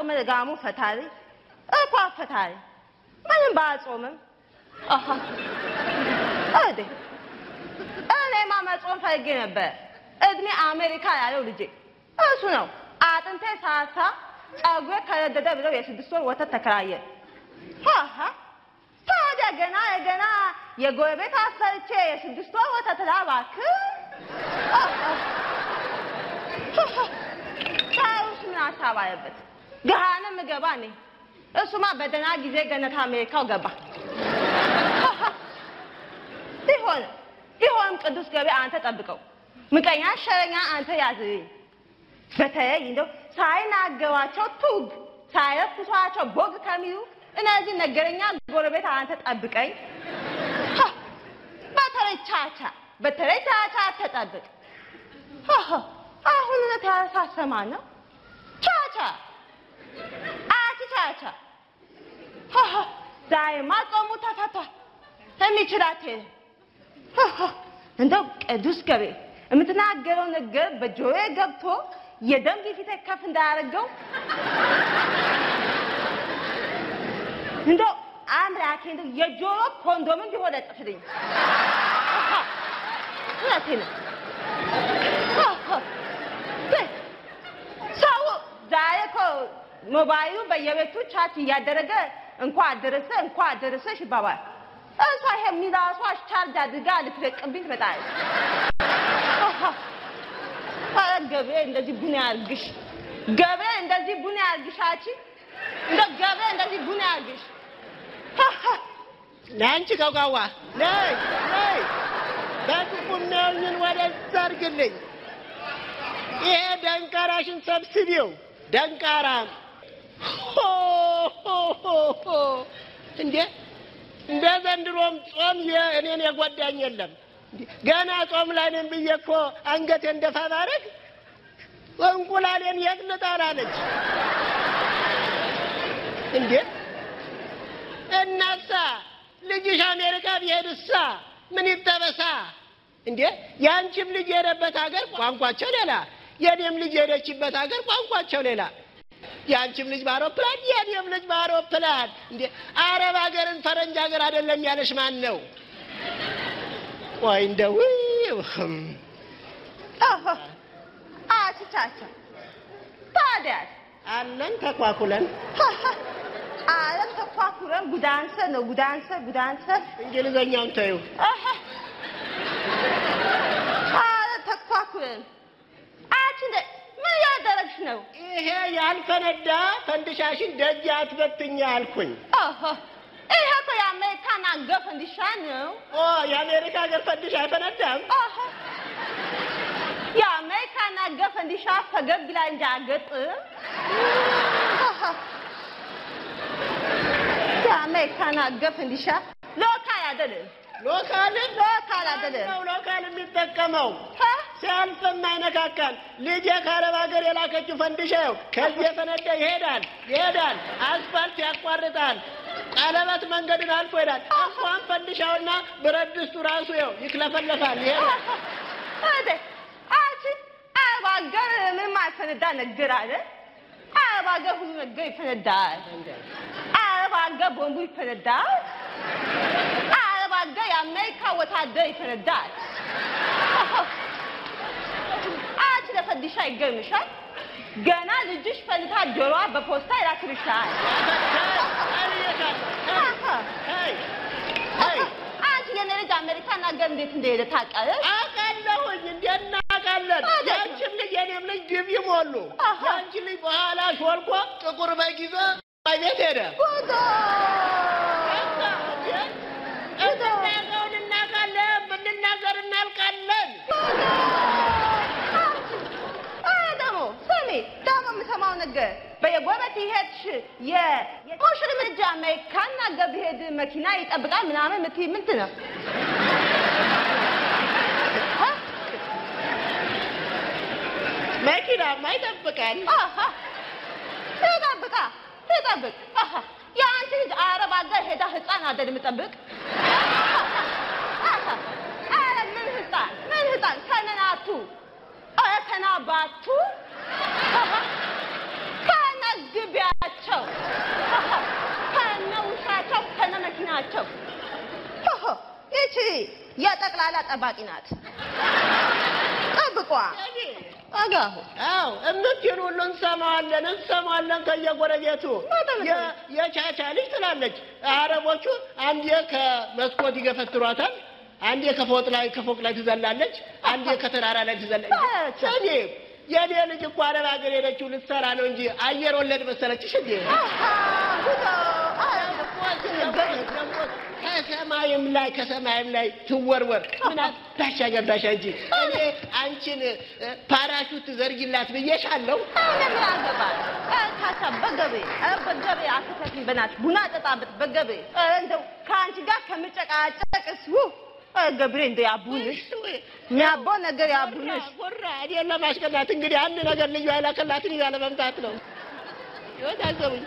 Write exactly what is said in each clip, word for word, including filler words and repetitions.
ጾመ ጋሙ ፈታሪ እኮ ፈታሪ ምንም ባጾምም አሃ አዴ እኔ ማመጾም ፈልጌ ነበር እድሜ አሜሪካ ያለው ልጅ እሱ ነው አጥንቴ ሳሳ ጸጉሬ ከረደደ ብለው የስድስት ወር ወተት ተከራየ አሃ ታዲያ ገና ገና የጎረቤት አሰርቼ የስድስት ወር ወተት ላባክ ታውስ ምን አሳባየበት ገሃነም ገባ ነኝ እሱማ በደና ጊዜ ገነት አሜሪካው ገባ ይሆን ይሆን ቅዱስ ገበያ አንተ ጠብቀው ምቀኛ ሸረኛ አንተ ያዝኝ በተለይ እንደው ሳይናገሯቸው ቱግ ሳይረኩሷቸው ቦግ ከሚሉ እነዚህ ነገረኛ ጎረቤት አንተ ጠብቀኝ በተለይ ቻቻ በተለይ ቻቻ ተጠብቅ አሁን ለታሳሰማ ነው ቻቻ አቲ ቻቻ ዛይማ ቆሙ ተፈታ የሚችላት እንደው ቅዱስ ገበያ የምትናገረው ነገር በጆሮዬ ገብቶ የደም ግፊት ከፍ እንዳያረገው እንደው አምላኬ እንደው የጆሮ ኮንዶም ቢሆን ለጥፍልኝ ስለዚህ ሰው ዛሬ እኮ ሞባይሉ በየቤቱ ቻት እያደረገ እንኳን አደረሰ እንኳን አደረሰሽ ይባባል እሷ ይሄ ሚዳሷ ቻርጅ አድርጋ ልትለቅብኝ ትመጣለች ገበያ እንደዚህ ቡና ያርግሽ ገበያ እንደዚህ ቡና ያርግሻቺ እንደ ገበያ እንደዚህ ቡና ያርግሽ ለአንቺ ጋጋዋ ነይ ነይ በጥቁም ነውኝን ወደ ሰርግልኝ ይሄ ደንቃራሽን ሰብስቢው ደንቃራ እንዴ እንደ ዘንድሮም ጾም የእኔን የጓዳኝ የለም ገና ጾም ላይ ነኝ ብዬ እኮ አንገቴ እንደፋባረግ እንቁላሌን የጥልጣላለች እንዴ እናሳ ልጅሽ አሜሪካ ቢሄድሳ ምን ይተበሳ እንዴ ያንቺም ልጅ የሄደበት ሀገር ቋንቋቸው ሌላ የኔም ልጅ የሄደችበት ሀገር ቋንቋቸው ሌላ ያንቺም ልጅ ባሮፕላን የኔም ልጅ ባሮፕላን እንዴ አረብ ሀገርን ፈረንጅ ሀገር አይደለም ያለሽ ማን ነው ወይ እንደው አሃ አቻቻ ታዲያ አለን ተቋቁለን አለም ተቋቁለን ጉዳንሰ ነው ጉዳንሰ ጉዳንሰ እንግሊዘኛውን ታዩ አሃ አለ ተቋቁለን አቺንደ ምን ያደረግሽ ነው ይሄ ያልፈነዳ ፈንድሻሽን ደጅ አትበትኛ አልኩኝ አሃ ይሄ እኮ የአሜሪካን አገር ፈንዲሻ ነው ኦ የአሜሪካ አገር ፈንዲሻ አይፈነዳም አሃ የአሜሪካን አገር ፈንዲሻ ፈገግ ይላል እንጂ አገጥም አሃ የአሜሪካን አገር ፈንዲሻ ሎካል አይደለም ሎካል ሎካል አይደለም ነው ሎካል የሚጠቀመው ሲያልፍ የማይነካካል ልጅ ከአረብ ሀገር የላከችው ፈንዲሻው ከዚህ የፈነዳ ይሄዳል ይሄዳል አስፋልት ያቋርጣል ቀለበት መንገድን አልፎ ይሄዳል እንኳን ፈንዲሻውና ብረት ድስቱ ራሱ ይው ይክለፈለፋል ይሄዳል አደ አቺ አረብ ሀገር ምንም አይፈነዳ ነገር አለ አረብ ሀገር ሁሉ ነገር ይፈነዳል አረብ ሀገር ቦምቡ ይፈነዳል አረብ ሀገር የአሜሪካ ወታደር ይፈነዳል አቺ ለፈንዲሻ ይገርምሻል ገና ልጅሽ ፈልታ ጆሮዋ በፖስታ ይላክልሻል አይ አይ አንቺ የነረጅ አሜሪካን አገር እንዴት እንደሄደ ታውቃለሽ አውቃለሁኝ እንደና አውቃለን ያንቺም ልጅ የኔም ልጅ ግብ ይሞሉ ያንቺ ልጅ በኋላ ሾልኮ ጥቁር በግ ይዞ ቤት ሄደ ጉዶ እዛውን እናውቃለን ብንናገር እናልቃለን ደግሞ ስሚ ደግሞ የምሰማው ነገር በየጎረቤት ይሄድሽ የሞሽር ምርጃ አሜሪካን አገር ቢሄድ መኪና ይጠብቃል ምናምን የምትይ ምንድን ነው መኪናማ ይጠብቃል ትጠብቃ ትጠብቅ የአንቺ ልጅ አረብ አገር ሄዳ ህፃን አይደል የምጠብቅ ኧረ ምን ህፃን ምን ህፃን ከነናቱ ኧረ ከናባቱ ከነግቢያ የጠቅላላ ጠባቂ ናት ጠብቋ አጋሁ አው እምትይሉ ሁሉ እንሰማዋለን እንሰማዋለን ከየጎረቤቱ የቻቻ ልጅ ትላለች አረቦቹ አንዴ ከመስኮት ይገፈትሯታል አንዴ ከፎቅ ላይ ከፎቅ ላይ ትዘላለች አንዴ ከተራራ ላይ ትዘላለች እኔ የኔ ልጅ እኮ አረብ ሀገር ሄደችው ልትሰራ ነው እንጂ አየር ወለድ መሰለችሽ እንዴ ከሰማይም ላይ ከሰማይም ላይ ትወርወር ምን አባሻ ገባሽ እንጂ እኔ አንቺን ፓራሹት ዘርጊላት ብዬሻለሁ ለምን አገባል ታታ በገበ በገበ አትከፊ በናት ቡና ጠጣበት በገበ እንደው ካንቺ ጋር ከመጨቃጨቅስ ገብሬ እንደ ያቡንሽ ሚያቦ ነገር ያቡንሽ ወራ አይደለም ለማስቀናት እንግዲህ አንድ ነገር ልዩ አይላከላትን ይያለ መምጣት ነው ይወታዘውኝ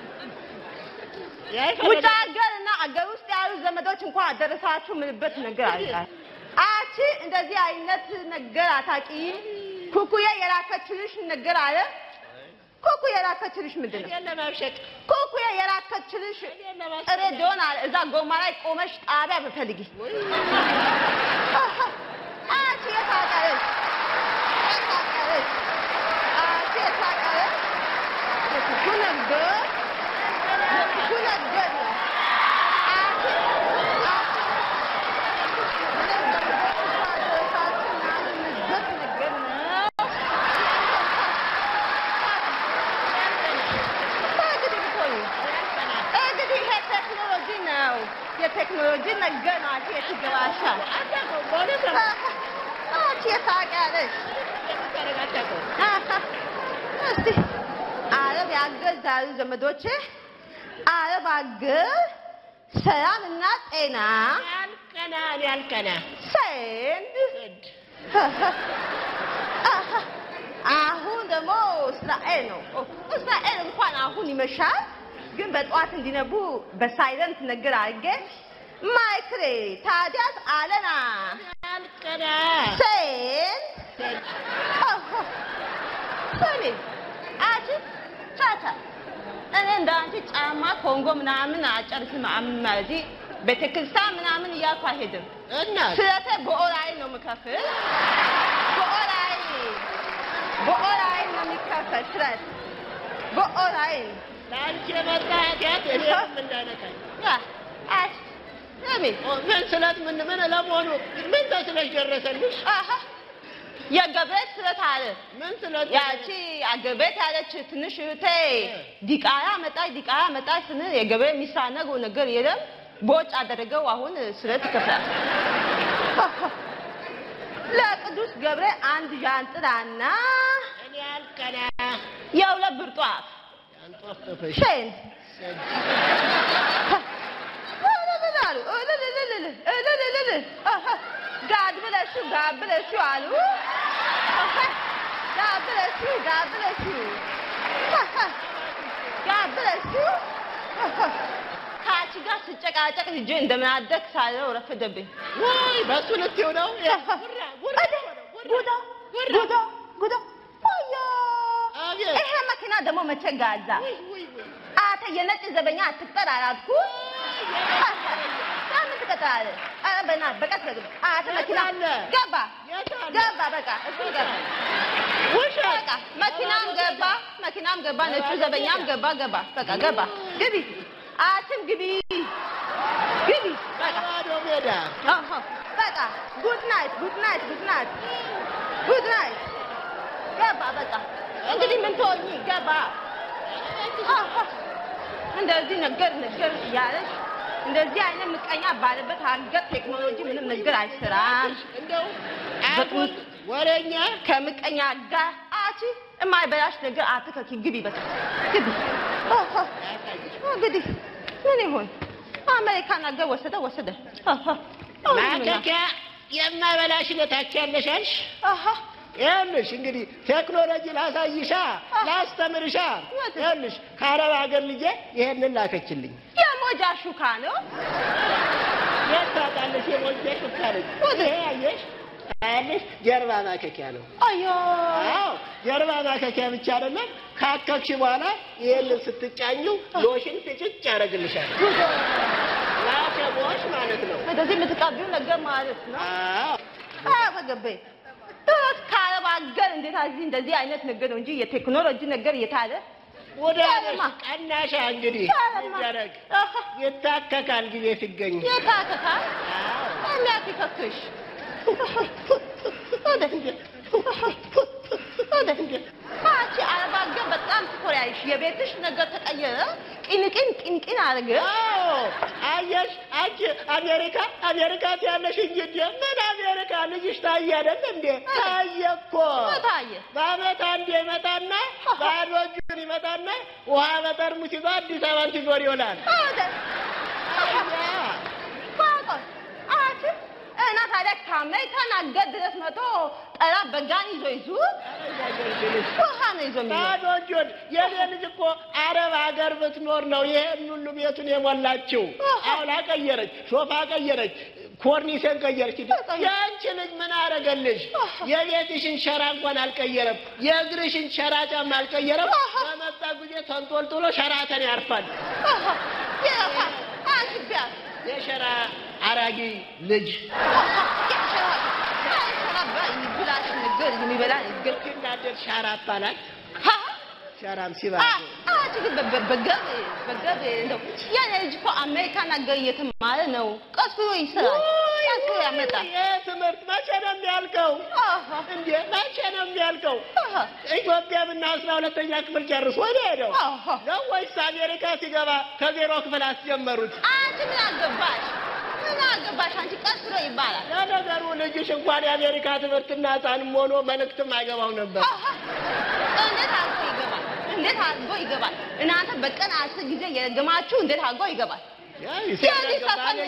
ውጭ ሀገርና አገር ውስጥ ያሉ ዘመዶች እንኳን አደረሳችሁ ምንበት ነገር አይታል አቺ እንደዚህ አይነት ነገር አታቂ ኩኩዬ የራከችልሽ ነገር አለ ኩኩዬ የራከችልሽ ምንድነው ለማብሸቅ ኩኩዬ የራከችልሽ ሬዲዮን አለ እዛ ጎማ ላይ ቆመሽ ጣቢያ በፈልጊ አቺ የታቀረሽ የታቀረሽ አቺ የታቀረሽ ኩኩ ነገር የቴክኖሎጂ ነገር ነው አቺ የትገባሻ አቺ የታቀረሽ እስቲ አረብ ያገዛሉ ዘመዶቼ አረብ አገር ሰላምና ጤና ያልቀና ያልቀና ሰንድ አሁን ደግሞ እስራኤል ነው እስራኤል እንኳን አሁን ይመሻል ግን በጧት እንዲነቡ በሳይለንት ነገር አድርጌ ማይክሬ ታዲያስ አለና ያልቀና ሰንድ ሰኔ አቺ ታታ እኔ እንዳንቺ ጫማ ኮንጎ ምናምን አጨርስም ማለት ቤተክርስቲያን ምናምን እያካሄድም እና ስለተ በኦራይ ነው መከፈል በኦራይ በኦራይ ነው የሚከፈል ስለት በኦራይ ላንቺ መጣት ያደረም እንዳነካኝ ያ አሽ ለምን ምን ስለት ምን ምን ለመሆኑ ምን ተስለሽ ደረሰልሽ አሃ የገብረት ስለት አለ ምን ስለት ያቺ አገበት ያለች ትንሽ እህቴ ዲቃያ መጣይ ዲቃያ መጣይ ስን የገብረ የሚሳነገው ነገር የለም ቦጭ አደረገው አሁን ስለት ይከፍላል ለቅዱስ ገብረ አንድ ጃንጥላና እኔ ያልቀና የሁለት ብርጧፍ አንጧፍ ተፈሽ ሸን ወለለላሉ ወለለለለ ወለለለለ ጋድ ብለሽ ጋድ ብለሽ አሉ ጋድ ብለሽ ጋድ ብለሽ ጋድ ብለሽ ካቺ ጋር ስጨቃጨቅ ልጅ እንደምን አደክ ሳለው ረፈደብኝ ወይ በሱ ልትዩ ነው ጉዳ ጉዳ ጉዳ ጉዳ ወያ ይሄ መኪና ደግሞ መቼ ጋዛ አተ የነጭ ዘበኛ አትቀር አላልኩ ሳምንት ቀጣለ አበና በቀት አተ መኪና ገባ ገባ በቃ እሱ ገባ ውሻ በቃ መኪናም ገባ መኪናም ገባ ነጭ ዘበኛም ገባ ገባ በቃ ገባ ግቢ አትም ግቢ ግቢ በቃ ባዶ ሜዳ አሃ በቃ ጉድ ናይት ጉድ ናይት ጉድ ናይት ጉድ ናይት ገባ በቃ እንግዲህ ምን ትሆኚ ገባ አሃ እንደዚህ ነገር ነገር ያለሽ እንደዚህ አይነት ምቀኛ ባለበት ሀገር ቴክኖሎጂ ምንም ነገር አይሰራም እንደው አሁን ወሬኛ ከምቀኛ ጋር አቺ የማይበላሽ ነገር አትከኪ ግቢ በቃ ግቢ አሃ እንግዲህ ምን ይሁን አሜሪካን አገር ወሰደ ወሰደ አሃ ማከኪያ የማይበላሽ ለታቻለሽ አልሽ አሃ ያለሽ እንግዲህ ቴክኖሎጂ ላሳይሻ ላስተምርሻ ያለሽ ከአረብ ሀገር ልጄ ይሄንን ላከችልኝ የሞጃ ሹካ ነው ያታጣለሽ የሞጃ ሹካ ነው ይሄ አየሽ አያለሽ ጀርባ ማከኪያ ነው አዮ አዎ ጀርባ ማከኪያ ብቻ አይደለም ካከክሽ በኋላ ይሄንን ስትጫኙ ሎሽን ትጭጭ ያደርግልሻል ላሸቦሽ ማለት ነው እንደዚህ የምትቀቢው ነገር ማለት ነው አዎ አበገበ ተስ ካለባገር እንዴት አዚ እንደዚህ አይነት ነገር ነው እንጂ የቴክኖሎጂ ነገር የታለ ወዳማ ቀናሻ እንግዲህ ይደረግ ይታከካል ጊዜ ሲገኝ ይታከካል አዎ የሚያከክሽ ወደንጀ ወደንጀ ማቺ አለባገር በጣም ትኮሪያይሽ የቤትሽ ነገር ተቀየረ ቂንቂን ቂንቂን አረገ አዎ አየሽ አንቺ አሜሪካ አሜሪካ ያለሽ እንግዲህ ምን አሜሪካ ልጅሽ ታየ አይደል እንዴ ታየኮ ታየ ባመታ እንደ መጣና ባዶጁን ይመጣና ውሃ በጠርሙስ ይዞ አዲስ አበባን ሲዞር ይውላል አደ አያ ባቆ አት እና ታዲያ ከአሜሪካን አገር ድረስ መቶ ጠራ በጋን ይዞ ይዙ ውሃ ነው ይዞ የሚሄድ ባዶጁን የኔ ልጅ እኮ አረብ ሀገር ብትኖር ነው ይሄን ሁሉ ቤቱን የሞላችው አሁን አቀየረች ሶፋ ቀየረች ኮርኒስን ቀየረች ያንቺ ልጅ ምን አረገልሽ የቤትሽን ሸራ እንኳን አልቀየረም የእግርሽን ሸራ ጫማ አልቀየረም በመጣ ጊዜ ተንጦልጥሎ ሸራተን ያርፋል የራፋ አንቺ የሸራ አራጊ ልጅ የሸራ ሸራ ባይ ብላሽ ነገር የሚበላ ነገር እንዳደር ሸራ አባላል ሸራም ሲባ አቺ በገብ በገብ እንደው ያኔ ልጅ እኮ አሜሪካን አገር እየተማረ ነው ቀስ ብሎ ይሰራል ቀስ ብሎ ያመጣል የትምህርት መቼ ነው የሚያልቀው እንዴ መቼ ነው የሚያልቀው ኢትዮጵያ ብና አስራ ሁለተኛ ክፍል ጨርሶ ሄደው ነው ወይስ አሜሪካ ሲገባ ከዜሮ ክፍል አስጀመሩት አንቺ ምን አገባሽ ምን አገባሽ አንቺ ቀስ ብሎ ይባላል ለነገሩ ልጅሽ እንኳን የአሜሪካ ትምህርትና ህፃንም ሆኖ መልእክትም አይገባው ነበር እንዴት አድርጎ ይገባል እንዴት አድርጎ ይገባል እናንተ በቀን አስር ጊዜ የረገማችሁ እንዴት አድርጎ ይገባል ያዚህ ሰፈር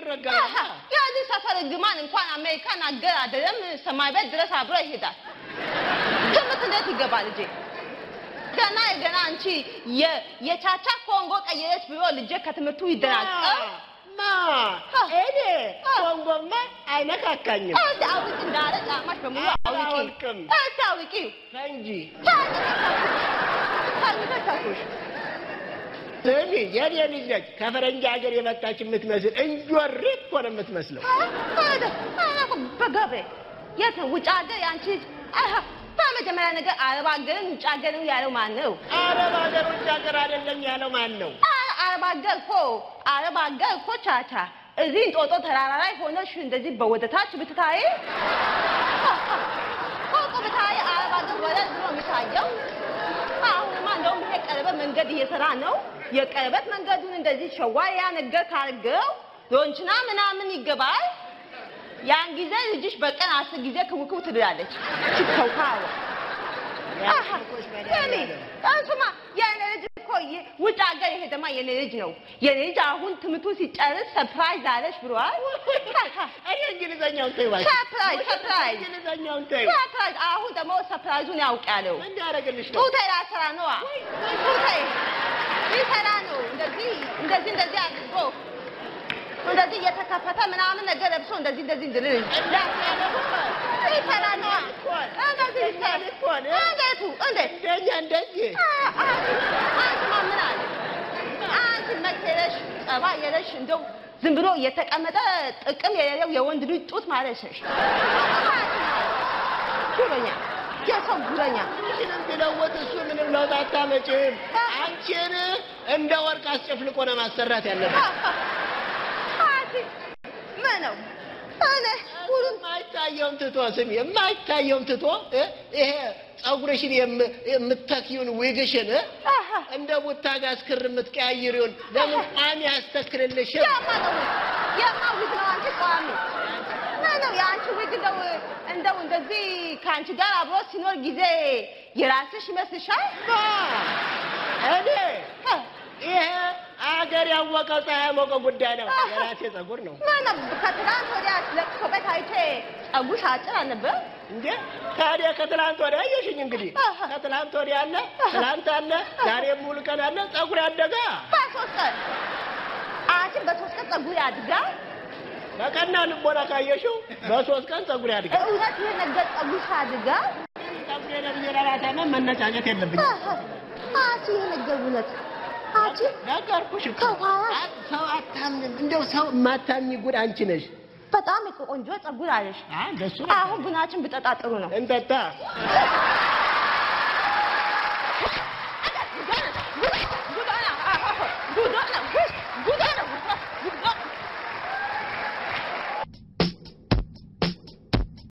ያዚህ ሰፈር ግማን እንኳን አሜሪካን አገር አይደለም ሰማይ ቤት ድረስ አብሮ ይሄዳል ትምህርት እንዴት ይገባል ልጄ ገና ገና አንቺ የቻቻ ኮንጎ ቀየረች ብሎ ልጄ ከትምህርቱ ይደናቀር ማ እኔ ኮንጎማ አይነካካኝም አዳ አውጥ እንዳለ ጫማሽ በሙሉ አውጪ አዳ አውጪ እንጂ ታንተካኩሽ እኔ የኔ ልጅ ነች ከፈረንጅ ሀገር የመጣች የምትመስል እንጆሪ እኮ ነው የምትመስለው አዳ አዳ በጋቤ የት ውጭ ሀገር ያንቺ አሃ በመጀመሪያ ነገር አረብ ሀገርን ውጭ ሀገርን ያለው ማን ነው አረብ ሀገር ውጭ ሀገር አይደለም ያለው ማን ነው አረብ ሀገር እኮ አረብ ሀገር እኮ ቻቻ እዚህ እንጦጦ ተራራ ላይ ሆነሽ እንደዚህ በወደታች ብትታይ ኮኮ ብታይ አረብ ሀገር ወደ ድሮ የሚታየው አሁንማ እንደውም ይሄ ቀለበት መንገድ እየሰራ ነው የቀለበት መንገዱን እንደዚህ ሸዋያ ነገር ካርገው ሎንችና ምናምን ይገባል ያን ጊዜ ልጅሽ በቀን አስር ጊዜ ክውክው ትላለች ትከውካው አሃ ያኔ አንተማ ያኔ ልጅ እኮ ውጭ ሀገር የሄደማ የኔ ልጅ ነው የኔ ልጅ አሁን ትምህርቱ ሲጨርስ ሰርፕራይዝ አለሽ ብሏል እኔ እንግሊዘኛውን ተይዋል ሰርፕራይዝ ሰርፕራይዝ እንግሊዘኛውን ተይ ሰርፕራይዝ አሁን ደግሞ ሰርፕራይዙን ያውቃለው ምን ያደርግልሽ ነው ጡቴ ላሰራ ነው ጡቴ ይሰራ ነው እንደዚህ እንደዚህ እንደዚህ አድርጎ እንደዚህ የተከፈተ ምናምን ነገር ለብሶ እንደዚህ እንደዚህ እንድልል ይሰራ ነው እንደዚህ ይሰራ እንዴቱ እንዴት እንደኛ እንደዚህ አንቺ ማምን አለ አንቺ መከረሽ ጸባ የለሽ እንደው ዝም ብሎ የተቀመጠ ጥቅም የሌለው የወንድ ልጅ ጡት ማለት ነሽ ጉረኛ የሰው ጉረኛ ምንም ቢለወጥ እሱ ምንም ለውጥ አታመጭም አንቺን እንደ ወርቅ አስጨፍልቆ ነው ማሰራት ያለበት ምነው እኔ ሁሉም ማይታየውን ትቶ ስም የማይታየውን ትቶ ይሄ ጸጉርሽን የምትተኪውን ዊግሽን እንደ ቡታጋ አስክር የምትቀያይሪውን ለምን ቋሚ ያስተክልልሽ ያማው ያማው ዊግ ነው አንቺ ቋሚ ምነው ያንቺ ዊግ እንደው እንደው እንደዚህ ካንቺ ጋር አብሮ ሲኖር ጊዜ የራስሽ ይመስልሻል እኔ ይሄ አገር ያወቀው ፀሐይ ጉዳይ ነው የራሴ ጸጉር ነው ማነው ከትላንት ወዲያ ለቅሶ ቤት አይቼ ጸጉርሽ አጭር አልነበር እንዴ ታዲያ ከትላንት ወዲያ አየሽኝ እንግዲህ ከትላንት ወዲያ አለ ትላንት አለ ዛሬ ሙሉ ቀን አለ ጸጉር ያደጋ በሶስት ቀን አንቺ በሶስት ቀን ጸጉር ያድጋ በቀና ልቦና ካየሽው በሶስት ቀን ጸጉር ያድጋ እውነት ይሄ ነገር ጸጉርሽ ያድጋ ጸጉር ለብየራራታማ መነጫጨት የለብኝ አንቺ ይሄ ነገር እውነት አንቺ ነገርኩሽ እኮ ከኋላ ሰው አታምንም እንደው ሰው ማታምኝ ጉድ አንቺ ነሽ በጣም ቆንጆ ፀጉር አለሽ እንደሱ አሁን ቡናችን ብጠጣ ጥሩ ነው እንጠጣ